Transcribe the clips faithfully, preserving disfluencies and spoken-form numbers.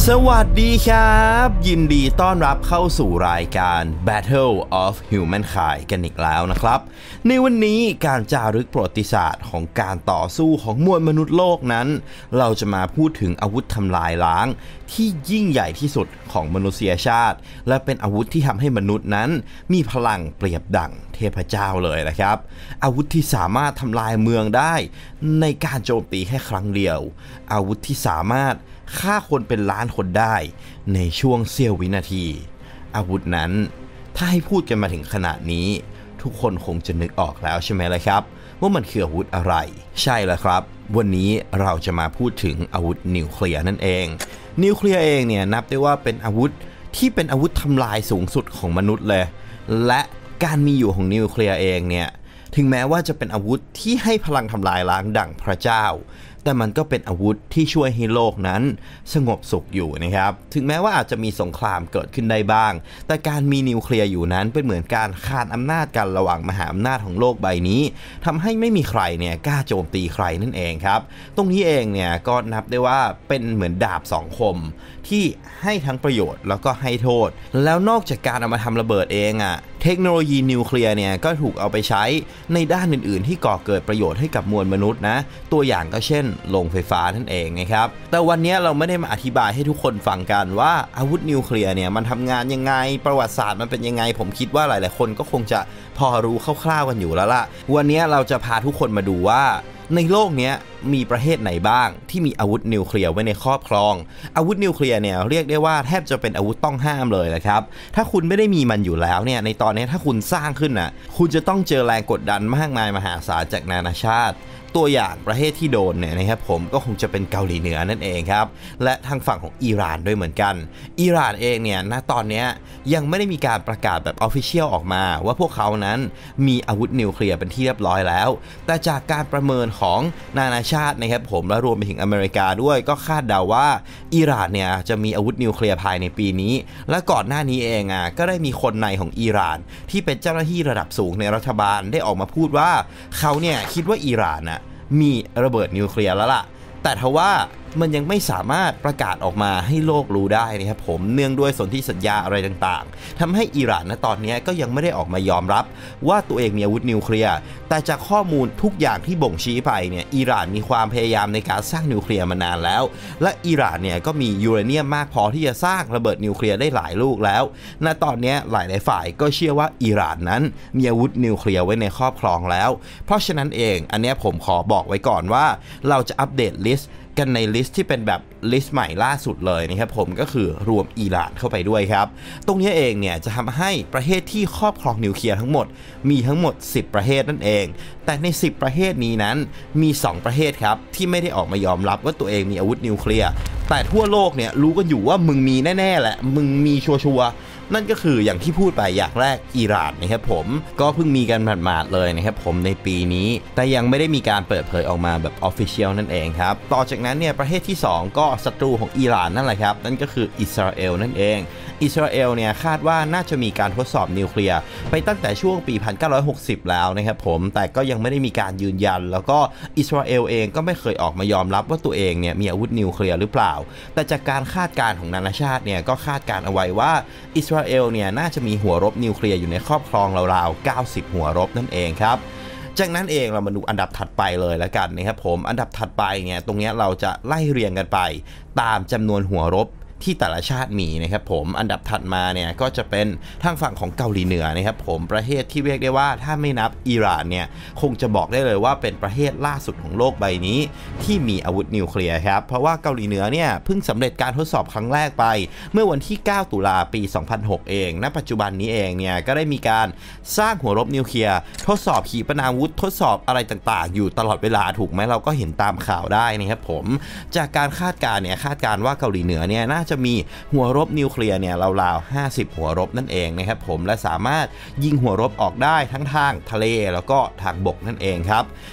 สวัสดีครับยินดีต้อนรับเข้าสู่รายการ Battle of Humankind กันอีกแล้วนะครับในวันนี้การจารึกประวัติศาสตร์ของการต่อสู้ของมวลมนุษย์โลกนั้นเราจะมาพูดถึงอาวุธทำลายล้างที่ยิ่งใหญ่ที่สุดของมนุษยชาติและเป็นอาวุธที่ทำให้มนุษย์นั้นมีพลังเปรียบดั่งเทพเจ้าเลยนะครับอาวุธที่สามารถทำลายเมืองได้ในการโจมตีแค่ครั้งเดียวอาวุธที่สามารถฆ่าคนเป็นล้านคนได้ในช่วงเสี้ยววินาทีอาวุธนั้นถ้าให้พูดกันมาถึงขนาดนี้ทุกคนคงจะนึกออกแล้วใช่ไหมล่ะครับว่ามันคืออาวุธอะไรใช่แล้วครับวันนี้เราจะมาพูดถึงอาวุธนิวเคลียร์นั่นเองนิวเคลียร์เองเนี่ยนับได้ว่าเป็นอาวุธที่เป็นอาวุธทำลายสูงสุดของมนุษย์เลยและการมีอยู่ของนิวเคลียร์เองเนี่ยถึงแม้ว่าจะเป็นอาวุธที่ให้พลังทำลายล้างดั่งพระเจ้าแต่มันก็เป็นอาวุธที่ช่วยให้โลกนั้นสงบสุขอยู่นะครับถึงแม้ว่าอาจจะมีสงครามเกิดขึ้นได้บ้างแต่การมีนิวเคลียร์อยู่นั้นเป็นเหมือนการคานอำนาจกันระหว่างมหาอำนาจของโลกใบนี้ทำให้ไม่มีใครเนี่ยกล้าโจมตีใครนั่นเองครับตรงนี้เองเนี่ยก็นับได้ว่าเป็นเหมือนดาบสองคมที่ให้ทั้งประโยชน์แล้วก็ให้โทษแล้วนอกจากการเอามาทำระเบิดเองอ่ะเทคโนโลยีนิวเคลียร์เนี่ยก็ถูกเอาไปใช้ในด้านอื่นๆที่ก่อเกิดประโยชน์ให้กับมวลมนุษย์นะตัวอย่างก็เช่นโรงไฟฟ้านั่นเองนะครับแต่วันนี้เราไม่ได้มาอธิบายให้ทุกคนฟังกันว่าอาวุธนิวเคลียร์เนี่ยมันทำงานยังไงประวัติศาสตร์มันเป็นยังไงผมคิดว่าหลายๆคนก็คงจะพอรู้คร่าวๆกันอยู่แล้วล่ะวันนี้เราจะพาทุกคนมาดูว่าในโลกนี้มีประเทศไหนบ้างที่มีอาวุธนิวเคลียร์ไว้ในครอบครองอาวุธนิวเคลียร์เนี่ยเรียกได้ว่าแทบจะเป็นอาวุธต้องห้ามเลยนะครับถ้าคุณไม่ได้มีมันอยู่แล้วเนี่ยในตอนนี้ถ้าคุณสร้างขึ้นน่ะคุณจะต้องเจอแรงกดดันมากมายมหาศาลจากนานาชาติตัวอย่างประเทศที่โดนเนี่ยนะครับผมก็คงจะเป็นเกาหลีเหนือนั่นเองครับและทางฝั่งของอิหร่านด้วยเหมือนกันอิหร่านเองเนี่ยณตอนนี้ยังไม่ได้มีการประกาศแบบ Official ออกมาว่าพวกเขานั้นมีอาวุธนิวเคลียร์เป็นที่เรียบร้อยแล้วแต่จากการประเมินของนานาชาตินะครับผมและรวมไปถึงอเมริกาด้วยก็คาดเดาว่าอิหร่านเนี่ยจะมีอาวุธนิวเคลียร์ภายในปีนี้และก่อนหน้านี้เองอ่ะก็ได้มีคนในของอิหร่านที่เป็นเจ้าหน้าที่ระดับสูงในรัฐบาลได้ออกมาพูดว่าเขาเนี่ยคิดว่าอิหร่านน่ะมีระเบิดนิวเคลียร์แล้วล่ะแต่ทว่ามันยังไม่สามารถประกาศออกมาให้โลกรู้ได้นะครับผมเนื่องด้วยสนธิสัญญาอะไรต่างๆทำให้อิหร่านณตอนนี้ก็ยังไม่ได้ออกมายอมรับว่าตัวเองมีอาวุธนิวเคลียร์แต่จากข้อมูลทุกอย่างที่บ่งชี้ไปเนี่ยอิหร่านมีความพยายามในการสร้างนิวเคลียร์มานานแล้วและอิหร่านเนี่ยก็มียูเรเนียมมากพอที่จะสร้างระเบิดนิวเคลียร์ได้หลายลูกแล้วณตอนนี้หลายๆฝ่ายก็เชื่อว่าอิหร่านนั้นมีอาวุธนิวเคลียร์ไว้ในครอบครองแล้วเพราะฉะนั้นเองอันนี้ผมขอบอกไว้ก่อนว่าเราจะอัปเดตลิสต์กันในลิสต์ที่เป็นแบบลิสต์ใหม่ล่าสุดเลยนะครับผมก็คือรวมอิหร่านเข้าไปด้วยครับตรงนี้เองเนี่ยจะทำให้ประเทศที่ครอบครองนิวเคลียร์ทั้งหมดมีทั้งหมดสิบประเทศนั่นเองแต่ในสิบประเทศนี้นั้นมีสองประเทศครับที่ไม่ได้ออกมายอมรับว่าตัวเองมีอาวุธนิวเคลียร์แต่ทั่วโลกเนี่ยรู้กันอยู่ว่ามึงมีแน่ๆแหละมึงมีชัวร์นั่นก็คืออย่างที่พูดไปอย่างแรกอิหร่านนะครับผมก็เพิ่งมีกันหมาดๆเลยนะครับผมในปีนี้แต่ยังไม่ได้มีการเปิดเผยออกมาแบบ Official นั่นเองครับต่อจากนั้นเนี่ยประเทศที่สองก็ศัตรูของอิหร่านนั่นแหละครับนั่นก็คืออิสราเอลนั่นเองอิสราเอลเนี่ยคาดว่าน่าจะมีการทดสอบนิวเคลียร์ไปตั้งแต่ช่วงปีหนึ่งพันเก้าร้อยหกสิบแล้วนะครับผมแต่ก็ยังไม่ได้มีการยืนยันแล้วก็อิสราเอลเองก็ไม่เคยออกมายอมรับว่าตัวเองเนี่ยมีอาวุธนิวเคลียร์หรือเปล่าแต่จากการคาดการณ์ของนานาชาติเนี่ยก็คาดการณ์เอาไว้ว่าอิสราเอลเนี่ยน่าจะมีหัวรบนิวเคลียร์อยู่ในครอบครองราวๆเก้าสิบหัวรบนั่นเองครับจากนั้นเองเรามาดูอันดับถัดไปเลยแล้วกันนะครับผมอันดับถัดไปเนี่ยตรงนี้เราจะไล่เรียงกันไปตามจำนวนหัวรบที่แต่ละชาติมีนะครับผมอันดับถัดมาเนี่ยก็จะเป็นทางฝั่งของเกาหลีเหนือนะครับผมประเทศที่เรียกได้ว่าถ้าไม่นับอิหร่านเนี่ยคงจะบอกได้เลยว่าเป็นประเทศล่าสุดของโลกใบนี้ที่มีอาวุธนิวเคลียร์ครับเพราะว่าเกาหลีเหนือเนี่ยเพิ่งสำเร็จการทดสอบครั้งแรกไปเมื่อวันที่เก้าตุลาปีสองพันหกเองณปัจจุบันนี้เองเนี่ยก็ได้มีการสร้างหัวรบนิวเคลียร์ทดสอบขีปนาวุธทดสอบอะไรต่างๆอยู่ตลอดเวลาถูกไหมเราก็เห็นตามข่าวได้นะครับผมจากการคาดการณ์เนี่ยคาดการณ์ว่าเกาหลีเหนือเนี่ยน่าจะมีหัวรบนิวเคลียร์เนี่ยราวๆห้าสิบหัวรบนั่นเองนะครับผมและสามารถยิงหัวรบออกได้ทั้งทางทะเลแล้วก็ทางบกนั่นเองครับ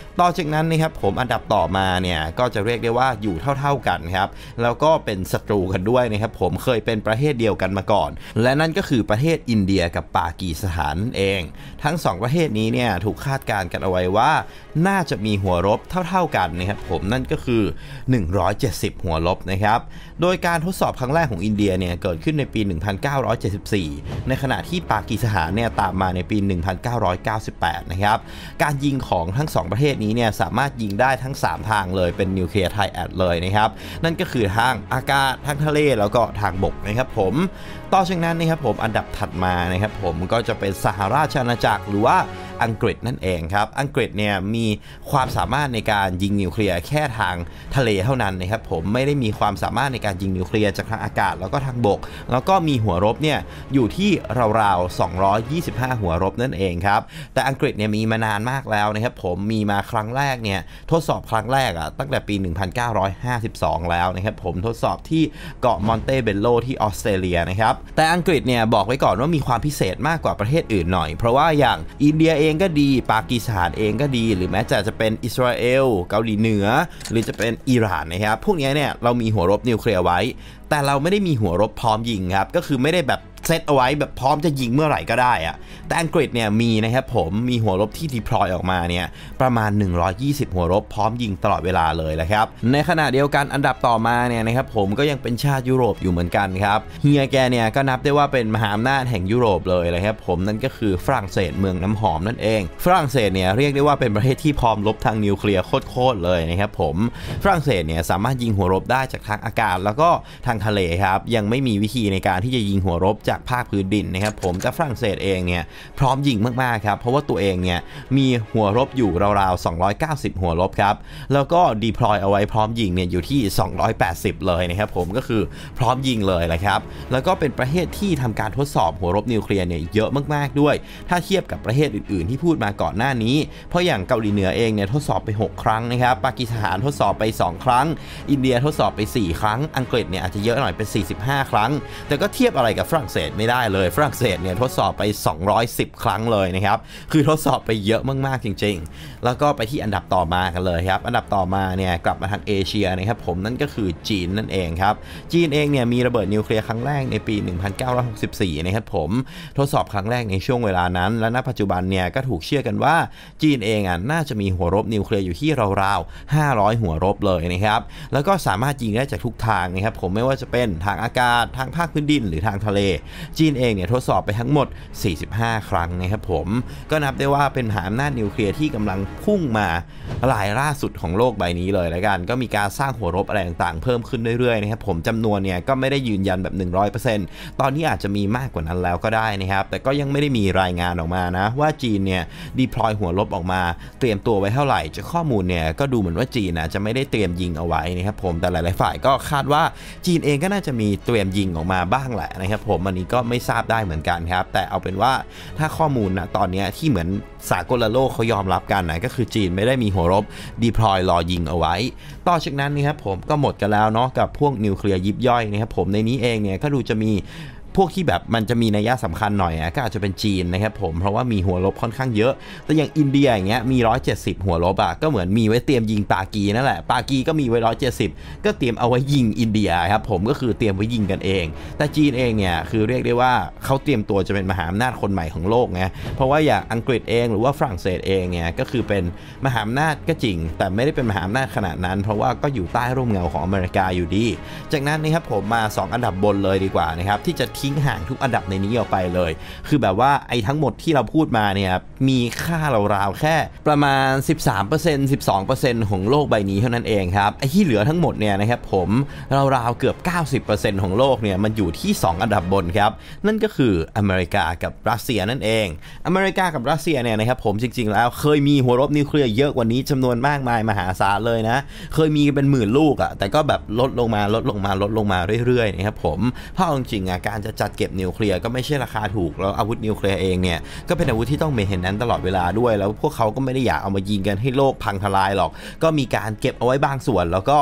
ต่อจากนั้นนะครับผมอันดับต่อมาเนี่ยก็จะเรียกได้ว่าอยู่เท่าๆกันครับแล้วก็เป็นศัตรูกันด้วยนะครับผมเคยเป็นประเทศเดียวกันมาก่อนและนั่นก็คือประเทศอินเดียกับปากีสถานนั่นเองทั้งสองประเทศนี้เนี่ยถูกคาดการณ์กันเอาไว้ว่าน่าจะมีหัวรบเท่าๆกันนะครับผมนั่นก็คือหนึ่งร้อยเจ็ดสิบหัวรบนะครับโดยการทดสอบครั้งแรกของอินเดียเนี่ยเกิดขึ้นในปีหนึ่งพันเก้าร้อยเจ็ดสิบสี่ในขณะที่ปากีสถานเนี่ยตามมาในปีหนึ่งพันเก้าร้อยเก้าสิบแปดนะครับการยิงของทั้งสองประเทศนี้เนี่ยสามารถยิงได้ทั้งสามทางเลยเป็นนิวเคลียร์ไทรแอดเลยนะครับนั่นก็คือทางอากาศทางทะเลแล้วก็ทางบกนะครับผมต่อจากนั้นนะครับผมอันดับถัดมานะครับผมก็จะเป็นสหราชอาณาจักรหรือว่าอังกฤษนั่นเองครับอังกฤษเนี่ยมีความสามารถในการยิงนิวเคลียร์แค่ทางทะเลเท่านั้นนะครับผมไม่ได้มีความสามารถในการยิงนิวเคลียร์จากทางอากาศแล้วก็ทางบกแล้วก็มีหัวรบเนี่ยอยู่ที่ราวๆสองร้อยยี่สิบห้าหัวรบนั่นเองครับแต่อังกฤษเนี่ยมีมานานมากแล้วนะครับผมมีมาครั้งแรกเนี่ยทดสอบครั้งแรกอ่ะตั้งแต่ปีหนึ่งพันเก้าร้อยห้าสิบสองแล้วนะครับผมทดสอบที่เกาะมอนเตเบลโลที่ออสเตรเลียนะครับแต่อังกฤษเนี่ยบอกไว้ก่อนว่ามีความพิเศษมากกว่าประเทศอื่นหน่อยเพราะว่าอย่างอินเดียเองก็ดีปากีสถานเองก็ดีหรือแม้แต่จะเป็นอิสราเอลเกาหลีเหนือหรือจะเป็นอิหร่านนะครับพวกนี้เนี่ยเรามีหัวรบนิวเคลียร์ไว้แต่เราไม่ได้มีหัวรบพร้อมยิงครับก็คือไม่ได้แบบเซตเอาไว้แบบพร้อมจะยิงเมื่อไหร่ก็ได้อะแต่อังกฤษเนี่ยมีนะครับผมมีหัวรบที่ดีพลอยออกมาเนี่ยประมาณหนึ่งร้อยยี่สิบหัวรบพร้อมยิงตลอดเวลาเลยแหละครับในขณะเดียวกันอันดับต่อมาเนี่ยนะครับผมก็ยังเป็นชาติยุโรปอยู่เหมือนกันครับเฮียแกเนี่ยก็นับได้ว่าเป็นมหาอำนาจแห่งยุโรปเลยนะครับผมนั่นก็คือฝรั่งเศสเมืองน้ำหอมนั่นเองฝรั่งเศสเนี่ยเรียกได้ว่าเป็นประเทศที่พร้อมรบทางนิวเคลียร์โคตรๆเลยนะครับผมฝรั่งเศสเนี่ยสามารถยิงหัวรบได้จากทางอากาศแล้วก็ทางทะเลครับยังไม่มีวิธีในการที่จะยิงหัวรบจากภาคพื้นดินนะครับผมแต่ฝรั่งเศสเองเนี่ยพร้อมยิงมากๆครับเพราะว่าตัวเองเนี่ยมีหัวรบอยู่ราวๆสองร้อยเก้าสิบหัวรบครับแล้วก็ดีพลอยเอาไว้พร้อมยิงเนี่ยอยู่ที่สองร้อยแปดสิบเลยนะครับผมก็คือพร้อมยิงเลยแหละครับแล้วก็เป็นประเทศที่ทำการทดสอบหัวรบนิวเคลียร์เนี่ยเยอะมากๆด้วยถ้าเทียบกับประเทศอื่นๆที่พูดมาก่อนหน้านี้เพราะอย่างเกาหลีเหนือเองเนี่ยทดสอบไปหกครั้งนะครับปากีสถานทดสอบไปสองครั้งอินเดียทดสอบไปสี่ครั้งอังกฤษเนี่ยอาจจะเยอะหน่อยเป็นสี่สิบห้าครั้งแต่ก็เทียบอะไรกับฝรั่งเศสไม่ได้เลยฝรั่งเศสเนี่ยทดสอบไปสองร้อยสิบครั้งเลยนะครับคือทดสอบไปเยอะมากๆจริงๆแล้วก็ไปที่อันดับต่อมากันเลยครับอันดับต่อมาเนี่ยกลับมาทางเอเชียนะครับผมนั่นก็คือจีนนั่นเองครับจีนเองเนี่ยมีระเบิดนิวเคลียร์ครั้งแรกในปีหนึ่งพันเก้าร้อยหกสิบสี่นะครับผมทดสอบครั้งแรกในช่วงเวลานั้นและณปัจจุบันเนี่ยก็ถูกเชื่อกันว่าจีนเองอ่ะน่าจะมีหัวรบนิวเคลียร์อยู่ที่ราวๆห้าร้อยหัวรบเลยนะครับแล้วก็สามารถยิงได้จากทุกทางนะครับผมไม่ว่าจะเป็นทางอากาศทางภาคพื้นดินหรือทางทะเลจีนเองเนี่ยทดสอบไปทั้งหมดสี่สิบห้าครั้งนะครับผมก็นับได้ว่าเป็นมหาอำนาจนิวเคลียร์ที่กำลังพุ่งมารายล่าสุดของโลกใบนี้เลยละกันก็มีการสร้างหัวรบอะไรต่างๆเพิ่มขึ้นเรื่อยๆนะครับผมจำนวนเนี่ยก็ไม่ได้ยืนยันแบบ หนึ่งร้อยเปอร์เซ็นต์ ตอนนี้อาจจะมีมากกว่านั้นแล้วก็ได้นะครับแต่ก็ยังไม่ได้มีรายงานออกมานะว่าจีนเนี่ยดีพลอยหัวรบออกมาเตรียมตัวไว้เท่าไหร่จากข้อมูลเนี่ยก็ดูเหมือนว่าจีนนะจะไม่ได้เตรียมยิงเอาไว้นะครับผมแต่หลายๆฝ่ายก็คาดว่าจีนเองก็น่าจะมีเตรียมยิงออกมาบ้างแหละนะครับผมอันนี้ก็ไม่ทราบได้เหมือนกันครับแต่เอาเป็นว่าถ้าข้อมูลนะตอนนี้ที่เหมือนสากลโลกเขายอมรับกันนะก็คือจีนไม่ได้มีหัวรบดีพลอยรอยิงเอาไว้ต่อจากนั้นนี่ครับผมก็หมดกันแล้วเนาะกับพวกนิวเคลียร์ยิบย่อยนะครับผมในนี้เองเนี่ยก็ดูจะมีพวกที่แบบมันจะมีนัยสำคัญหน่อยอ่ะก็อาจจะเป็นจีนนะครับผมเพราะว่ามีหัวรบค่อนข้างเยอะแต่อย่างอินเดียอย่างเงี้ยมีหนึ่งร้อยเจ็ดสิบหัวรบอ่ะก็เหมือนมีไว้เตรียมยิงปากีนั่นแหละปากีก็มีไว้หนึ่งร้อยเจ็ดสิบก็เตรียมเอาไว้ยิงอินเดียครับผมก็คือเตรียมไว้ยิงกันเองแต่จีนเองเนี่ยคือเรียกได้ว่าเขาเตรียมตัวจะเป็นมหาอำนาจคนใหม่ของโลกไงเพราะว่าอย่างอังกฤษเองหรือว่าฝรั่งเศสเองเนี่ยก็คือเป็นมหาอำนาจก็จริงแต่ไม่ได้เป็นมหาอำนาจขนาดนั้นเพราะว่าก็อยู่ใต้ร่มเงาของอเมริกาอยู่ดีจากนั้นนะครับผมมาสองอันดับบนเลยดีกว่านะครับที่จะทิ้งห่างทุกอันดับในนี้ออกไปเลยคือแบบว่าไอ้ทั้งหมดที่เราพูดมาเนี่ยมีค่าราวๆแค่ประมาณ สิบสามเปอร์เซ็นต์ สิบสองเปอร์เซ็นต์ ของโลกใบนี้เท่านั้นเองครับไอ้ที่เหลือทั้งหมดเนี่ยนะครับผมราวๆเกือบ เก้าสิบเปอร์เซ็นต์ ของโลกเนี่ยมันอยู่ที่สองอันดับบนครับนั่นก็คืออเมริกากับรัสเซียนั่นเองอเมริกากับรัสเซียเนี่ยนะครับผมจริงๆแล้วเคยมีหัวรบนิวเคลียร์เยอะกว่านี้จำนวนมากมายมหาศาลเลยนะเคยมีเป็นหมื่นลูกอะแต่ก็แบบลดลงมาลดลงมาลดลงมาเรื่อยๆนะครับผมเพราะจริงๆอะการจะจัดเก็บนิวเคลียร์ก็ไม่ใช่ราคาถูกแล้วอาวุธนิวเคลียร์เองเนี่ยก็เป็นอาวุธที่ต้องเมนเทนแนนซ์ตลอดเวลาด้วยแล้วพวกเขาก็ไม่ได้อยากเอามายิงกันให้โลกพังทลายหรอกก็มีการเก็บเอาไว้บางส่วนแล้วก็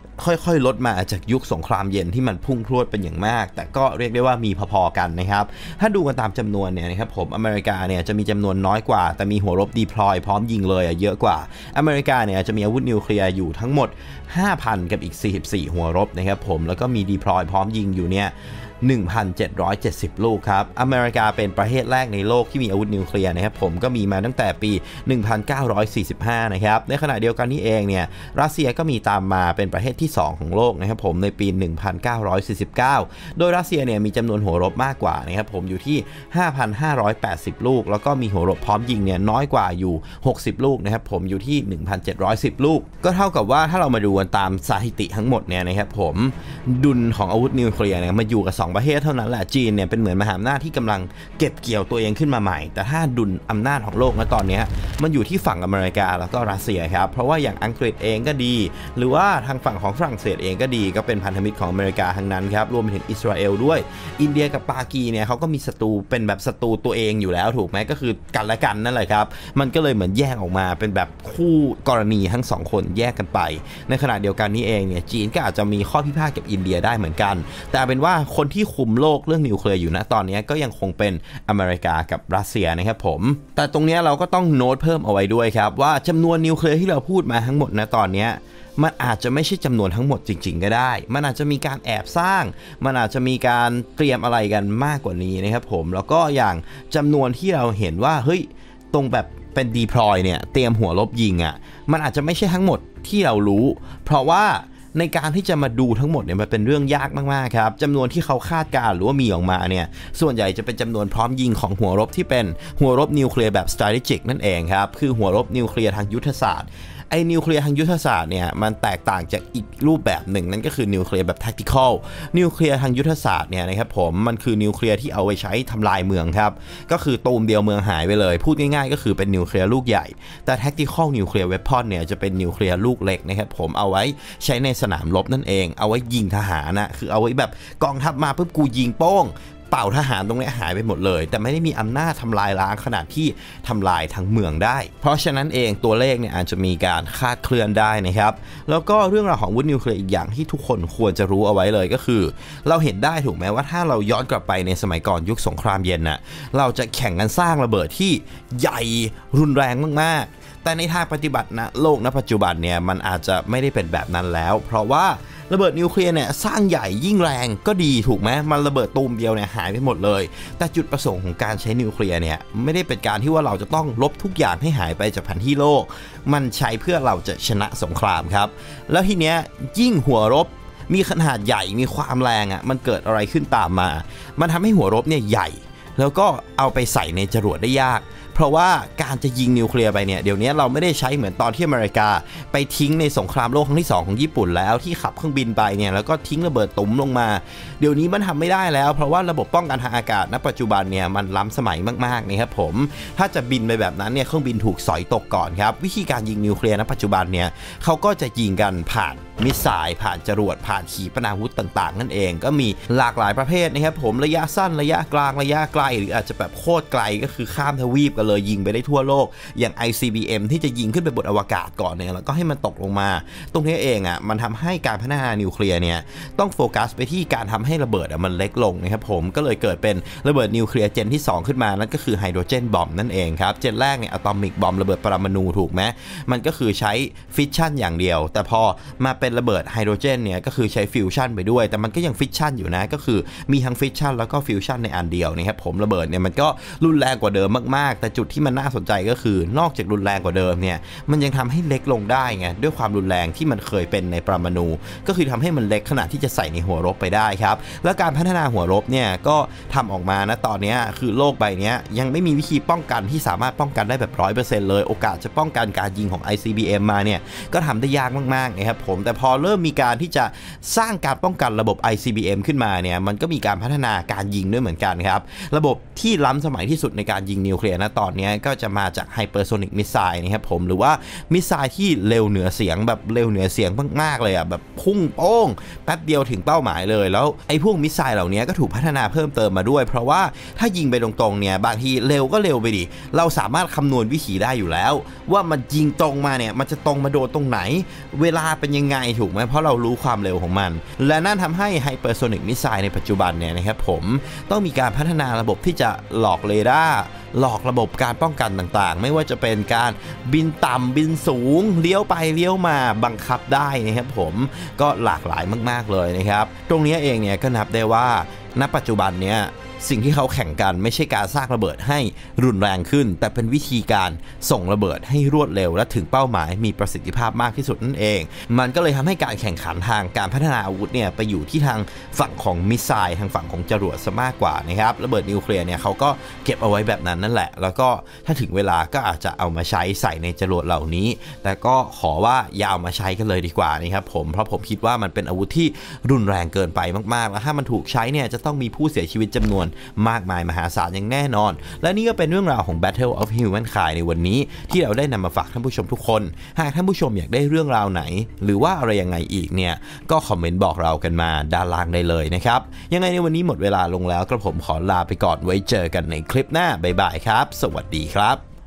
ค่อยๆลดมาจากยุคสงครามเย็นที่มันพุ่งพรวดเป็นอย่างมากแต่ก็เรียกได้ว่ามีพอๆกันนะครับถ้าดูกันตามจำนวนเนี่ยนะครับผมอเมริกาเนี่ยจะมีจำนวนน้อยกว่าแต่มีหัวรบดีพลอยพร้อมยิงเลยเยอะกว่าอเมริกาเนี่ยจะมีอาวุธนิวเคลียร์อยู่ทั้งหมด ห้าพัน กับอีกสี่สิบสี่หัวรบนะครับผมแล้วก็มีดีพลอยพร้อมยิงอยู่เนี่ยหนึ่งพันเจ็ดร้อยเจ็ดสิบ ลูกครับอเมริกาเป็นประเทศแรกในโลกที่มีอาวุธนิวเคลียร์นะครับผมก็มีมาตั้งแต่ปี หนึ่งพันเก้าร้อยสี่สิบห้า นะครับในขณะเดียวกันนี้เองเนี่ยรัสเซียก็มีตามมาเป็นประเทศที่สองของโลกนะครับผมในปี หนึ่งพันเก้าร้อยสี่สิบเก้า โดยรัสเซียเนี่ยมีจำนวนหัวรบมากกว่านะครับผมอยู่ที่ ห้าพันห้าร้อยแปดสิบ ลูกแล้วก็มีหัวรบพร้อมยิงเนี่ยน้อยกว่าอยู่หกสิบลูกนะครับผมอยู่ที่ หนึ่งพันเจ็ดร้อยสิบ ลูกก็เท่ากับว่าถ้าเรามาดูกันตามสถิติทั้งหมดเนี่ยนะครับผมดุลของอาวุธนิวเคลียร์เนี่ยมาอยู่กับสองประเทศเท่านั้นแหละจีนเนี่ยเป็นเหมือนมหาอำนาจที่กำลังเก็บเกี่ยวตัวเองขึ้นมาใหม่แต่ถ้าดุลอำนาจของโลกณตอนนี้มันอยู่ที่ฝั่งอเมริกาแล้วก็รัสเซียครับเพราะว่าอย่างอังกฤษเองก็ดีหรือว่าทางฝั่งของฝรั่งเศสเองก็ดีก็เป็นพันธมิตรของอเมริกาทั้งนั้นครับรวมไปถึงอิสราเอลด้วยอินเดียกับปากีเนี่ยเขาก็มีศัตรูเป็นแบบศัตรูตัวเองอยู่แล้วถูกไหมก็คือกันและกันนั่นแหละครับมันก็เลยเหมือนแยกออกมาเป็นแบบคู่กรณีทั้งสองคนแยกกันไปในขณะเดียวกันนี้เองเนี่ยจีนก็อาจจะมีข้อพิพาทกับอินเดียได้เหมือนกันแต่เป็นว่าคนที่คุมโลกเรื่องนิวเคลียร์อยู่ณตอนนี้ก็ยังคงเป็นอเมริกากับรัสเซียนะครับผมแต่ตรงนี้เราก็ต้องโน้ตเพิ่มเอาไว้ด้วยครับว่าจำนวนนิวเคลียร์ที่เราพูดมาทั้งหมดณตอนนี้มันอาจจะไม่ใช่จำนวนทั้งหมดจริงๆก็ได้มันอาจจะมีการแอบสร้างมันอาจจะมีการเตรียมอะไรกันมากกว่านี้นะครับผมแล้วก็อย่างจำนวนที่เราเห็นว่าเฮ้ยตรงแบบเป็นดีพลอยเนี่ยเตรียมหัวลบยิงอ่ะมันอาจจะไม่ใช่ทั้งหมดที่เรารู้เพราะว่าในการที่จะมาดูทั้งหมดเนี่ยมันเป็นเรื่องยากมากๆครับจำนวนที่เขาคาดการหรือว่ามีออกมาเนี่ยส่วนใหญ่จะเป็นจำนวนพร้อมยิงของหัวรบที่เป็นหัวรบนิวเคลียร์แบบ strategic นั่นเองครับคือหัวรบนิวเคลียร์ทางยุทธศาสตร์ไอ้นิวเคลียร์ทางยุทธศาสตร์เนี่ยมันแตกต่างจากอีกรูปแบบหนึ่งนั่นก็คือนิวเคลียร์แบบ tactical นิวเคลียร์ทางยุทธศาสตร์เนี่ยนะครับผมมันคือนิวเคลียร์ที่เอาไว้ใช้ทำลายเมืองครับก็คือตูมเดียวเมืองหายไปเลยพูดง่ายๆก็คือเป็นนิวเคลียร์ลูกใหญ่แต่ tactical nuclear weapon เนี่ยจะเป็นนิวเคลียร์ลูกเล็กนะครับผมเอาไว้ใช้ในสนามรบนั่นเองเอาไว้ยิงทหารนะคือเอาไว้แบบกองทัพมาปุ๊บกูยิงโป้งเป่าทหารตรงนี้หายไปหมดเลยแต่ไม่ได้มีอำนาจทำลายล้างขนาดที่ทำลายทั้งเมืองได้เพราะฉะนั้นเองตัวเลขเนี่ยอาจจะมีการคาดเคลื่อนได้นะครับแล้วก็เรื่องราวของอาวุธนิวเคลียร์อีกอย่างที่ทุกคนควรจะรู้เอาไว้เลยก็คือเราเห็นได้ถูกไหมว่าถ้าเราย้อนกลับไปในสมัยก่อนยุคสงครามเย็นน่ะเราจะแข่งกันสร้างระเบิดที่ใหญ่รุนแรงมากๆแต่ในทางปฏิบัตินะโลกณปัจจุบันเนี่ยมันอาจจะไม่ได้เป็นแบบนั้นแล้วเพราะว่าระเบิดนิวเคลียร์เนี่ยสร้างใหญ่ยิ่งแรงก็ดีถูกไหมมันระเบิดตูมเดียวเนี่ยหายไปหมดเลยแต่จุดประสงค์ของการใช้นิวเคลียร์เนี่ยไม่ได้เป็นการที่ว่าเราจะต้องลบทุกอย่างให้หายไปจากแผนที่โลกมันใช้เพื่อเราจะชนะสงครามครับแล้วทีเนี้ยยิ่งหัวรบมีขนาดใหญ่มีความแรงอ่ะมันเกิดอะไรขึ้นตามมามันทำให้หัวรบเนี่ยใหญ่แล้วก็เอาไปใส่ในจรวดได้ยากเพราะว่าการจะยิงนิวเคลียร์ไปเนี่ยเดี๋ยวนี้เราไม่ได้ใช้เหมือนตอนที่อเมริกาไปทิ้งในสงครามโลกครั้งที่สองของญี่ปุ่นแล้วที่ขับเครื่องบินไปเนี่ยแล้วก็ทิ้งระเบิดตุ้มลงมาเดี๋ยวนี้มันทำไม่ได้แล้วเพราะว่าระบบป้องกันทางอากาศณปัจจุบันเนี่ยมันล้ำสมัยมากๆนะครับผมถ้าจะบินไปแบบนั้นเนี่ยเครื่องบินถูกสอยตกก่อนครับวิธีการยิงนิวเคลียร์ณปัจจุบันเนี่ยเขาก็จะยิงกันผ่านมิสไซล์ผ่านจรวดผ่านขีปนาวุธต่างๆนั่นเองก็มีหลากหลายประเภทนะครับผมระยะสั้นระยะกลางระยะไกลหรืออาจจะแบบโคตรไกลก็คือข้ามทวีปกันเลยยิงไปได้ทั่วโลกอย่าง ไอ ซี บี เอ็ม ที่จะยิงขึ้นไปบนอวกาศก่อนเนี่ยแล้วก็ให้มันตกลงมาตรงนี้เองอ่ะมันทำให้การพัฒนานิวเคลียร์เนี่ยต้องโฟกัสไปที่การทำให้ระเบิดอ่ะมันเล็กลงนะครับผมก็เลยเกิดเป็นระเบิดนิวเคลียร์เจนที่สองขึ้นมานั่นก็คือไฮโดรเจนบอมนั่นเองครับเจนแรกเนี่ยอะตอมิกบอมระเบิดปรมาณูถูกไหมมันก็คือใช้ฟิชชันอย่างเดียวแต่พอมาเป็นระเบิดไฮโดรเจนเนี่ยก็คือใช้ฟิวชันไปด้วยแต่มันก็ยังฟิชชันอยู่นะก็คือมีทั้งฟิชชันแล้วก็ฟิวชันในอันเดียวนะครับผมระเบิดเนี่ยมันก็รุนแรงกว่าเดิมมากๆแต่จุดที่มันน่าสนใจก็คือนอกจากรุนแรงกว่าเดิมเนี่ยมันยังทำให้เล็กลงได้ไงด้วยความรุนแรงที่มันเคยเป็นในปรมาณูก็คือทำให้มันเล็กขนาดที่จะใส่ในหัวรบไปได้ครับแล้วการพัฒนาหัวรบเนี่ยก็ทำออกมานะตอนนี้คือโลกใบนี้ยังไม่มีวิธีป้องกันที่สามารถป้องกันได้แบบ ร้อยเปอร์เซ็นต์ เลยโอกาสจะป้องกันการยิงของ ไอ ซี บี เอ็ม มาเนี่ยก็ทำได้ยากมากๆนะครับผมแต่พอเริ่มมีการที่จะสร้างการป้องกันระบบ ไอ ซี บี เอ็ม ขึ้นมาเนี่ยมันก็มีการพัฒนาการยิงด้วยเหมือนกันครับระบบที่ล้ำสมัยที่สุดในการยิงนิวเคลียร์นะตอนอนนี้ก็จะมาจาก Hypersonic Missile นะครับผมหรือว่ามิสไซล์ที่เร็วเหนือเสียงแบบเร็วเหนือเสียงมากๆเลยอ่ะแบบพุ่งโป้งแป๊บเดียวถึงเป้าหมายเลยแล้วไอ้พวกมิสไซล์เหล่านี้ก็ถูกพัฒนาเพิ่มเติมมาด้วยเพราะว่าถ้ายิงไปตรงๆเนี่ยบางทีเร็วก็เร็วไปดิเราสามารถคำนวณวิธีได้อยู่แล้วว่ามันยิงตรงมาเนี่ยมันจะตรงมาโดนตรงไหนเวลาเป็นยังไงถูกไหมเพราะเรารู้ความเร็วของมันและนั่นทำให้ Hypersonic Missile ในปัจจุบันเนี่ยนะครับผมต้องมีการพัฒนาระบบที่จะหลอกเรดาร์หลอกระบบการป้องกันต่างๆไม่ว่าจะเป็นการบินต่ำบินสูงเลี้ยวไปเลี้ยวมาบังคับได้นะครับผมก็หลากหลายมากๆเลยนะครับตรงนี้เองเนี่ยก็นับได้ว่าณปัจจุบันเนี่ยสิ่งที่เขาแข่งกันไม่ใช่การสร้างระเบิดให้รุนแรงขึ้นแต่เป็นวิธีการส่งระเบิดให้รวดเร็วและถึงเป้าหมายมีประสิทธิภาพมากที่สุดนั่นเองมันก็เลยทำให้การแข่งขันทางการพัฒนาอาวุธเนี่ยไปอยู่ที่ทางฝั่งของมิสไซล์ทางฝั่งของจรวดซะมากกว่านะครับระเบิดนิวเคลียร์เนี่ยเขาก็เก็บเอาไว้แบบนั้นนั่นแหละแล้วก็ถ้าถึงเวลาก็อาจจะเอามาใช้ใส่ในจรวดเหล่านี้แต่ก็ขอว่าอย่าเอามาใช้กันเลยดีกว่านะครับผมเพราะผมคิดว่ามันเป็นอาวุธที่รุนแรงเกินไปมากๆแล้วถ้ามันถูกใช้เนี่ยจะต้องมีผู้เสียชีวิตจำนวนมากมายมหาศาลอย่างแน่นอนและนี่ก็เป็นเรื่องราวของ Battle of Humankind ในวันนี้ที่เราได้นำมาฝากท่านผู้ชมทุกคนหากท่านผู้ชมอยากได้เรื่องราวไหนหรือว่าอะไรยังไงอีกเนี่ยก็คอมเมนต์บอกเรากันมาด้านล่างได้เลยนะครับยังไงในวันนี้หมดเวลาลงแล้วกระผมขอลาไปก่อนไว้เจอกันในคลิปหน้าบ๊ายบายครับสวัสดีครับ